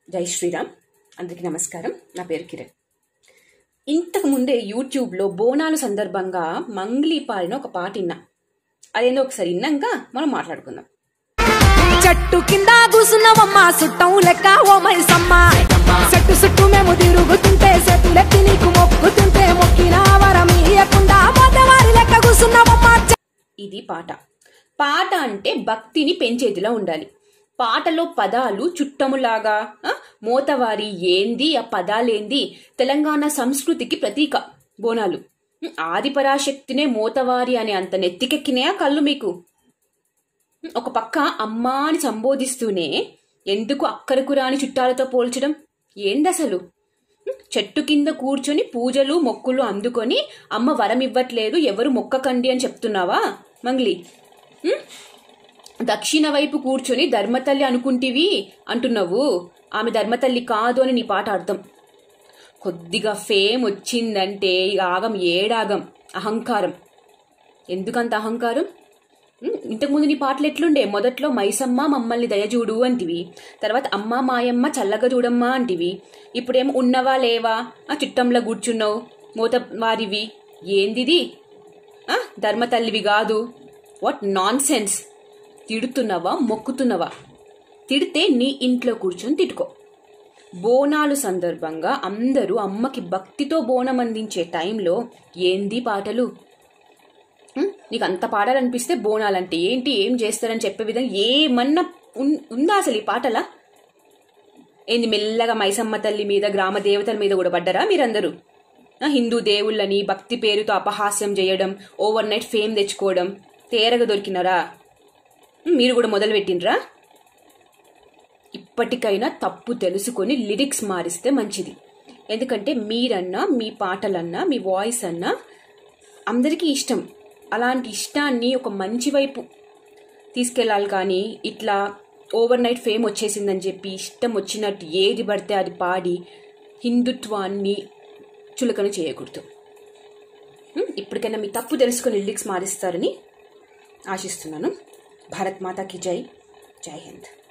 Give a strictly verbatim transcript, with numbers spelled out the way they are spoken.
జై శ్రీరామ్. అందరికీ నమస్కారం. నా పేరు కిరణ్. ఇంతకు ముందే యూట్యూబ్లో బోనాలు సందర్భంగా మంగ్లీ పాడిన ఒక పాట విన్నా. అదేందో ఒకసారి విన్నాక మనం మాట్లాడుకుందాం. చెట్టు కింద కూసున్నవమ్మ సుట్టం లెక్క ఓ మైసమ్మ, చెట్టు చుట్టూ మేము తిరుగుతుంటే చేతులెత్తి నీకు మొక్కుతుంటే మొక్కిన వరమీయకుండా మోతవారి లెక్క కూసున్నవమ్మ. ఇది పాట. పాట అంటే భక్తిని పెంచేదిలా ఉండాలి. పాటలో పదాలు చుట్టములాగా, మోతవారి ఏంది, ఆ పదాలేంది, తెలంగాణ సంస్కృతికి ప్రతీక బోనాలు. ఆదిపరాశక్తినే మోతవారి అని అంత నెత్తికెక్కినాయా కళ్ళు మీకు? ఒక పక్క అమ్మా అని సంబోధిస్తూనే ఎందుకు అక్కరకు రాని చుట్టాలతో పోల్చడం ఏందసలు? చెట్టు కింద కూర్చొని పూజలు మొక్కులు అందుకొని అమ్మ వరం ఇవ్వట్లేదు, ఎవరు మొక్కకండి అని చెప్తున్నావా మంగ్లీ? దక్షిణ వైపు కూర్చొని ధర్మతల్లి అనుకుంటివి అంటున్నావు. ఆమె ధర్మతల్లి కాదు అని నీ పాట అర్థం. కొద్దిగా ఫేమ్ వచ్చిందంటే ఇక ఆగం ఏడాగం. అహంకారం. ఎందుకంత అహంకారం? ఇంతకుముందు నీ పాటలు ఎట్లుండే? మొదట్లో మైసమ్మ మమ్మల్ని దయచూడు అంటివి, తర్వాత అమ్మ మాయమ్మ చల్లగా చూడమ్మా అంటివి, ఇప్పుడేమో ఉన్నవా లేవా ఆ చిట్టంలో కూర్చున్నావు, మోత వారివి. ఏందిది? ధర్మతల్లివి కాదు. What nonsense. తిడుతున్నావా మొక్కుతున్నావా? తిడితే నీ ఇంట్లో కూర్చొని తిట్టుకో. బోనాలు సందర్భంగా అందరూ అమ్మకి భక్తితో బోనం అందించే టైంలో ఏంది పాటలు? నీకు అంత పాడాలనిపిస్తే బోనాలంటే ఏంటి, ఏం చేస్తారని చెప్పే విధంగా ఏమన్నా ఉందా అసలు ఈ పాటలా? ఏంది మెల్లగా మైసమ్మ తల్లి మీద, గ్రామ దేవతల మీద కూడా పడ్డరా మీరందరూ? హిందూ దేవుళ్ళని భక్తి పేరుతో అపహాస్యం చేయడం, ఓవర్ నైట్ ఫేమ్ తెచ్చుకోవడం తేరగా దొరికినారా? మీరు కూడా మొదలు పెట్టినరా? ఇప్పటికైనా తప్పు తెలుసుకొని లిరిక్స్ మారిస్తే మంచిది. ఎందుకంటే మీరన్నా, మీ పాటలన్నా, మీ వాయిస్ అన్నా అందరికీ ఇష్టం. అలాంటి ఇష్టాన్ని ఒక మంచి వైపు తీసుకెళ్ళాలి. కానీ ఇట్లా ఓవర్ నైట్ ఫేమ్ వచ్చేసిందని చెప్పి ఇష్టం వచ్చినట్టు ఏది పడితే అది పాడి హిందుత్వాన్ని చులకన చేయకూడదు. ఇప్పటికైనా మీ తప్పు తెలుసుకొని లిరిక్స్ మారిస్తారని ఆశిస్తున్నాను. భారత్ మాతా కీ జై. జై హింద్.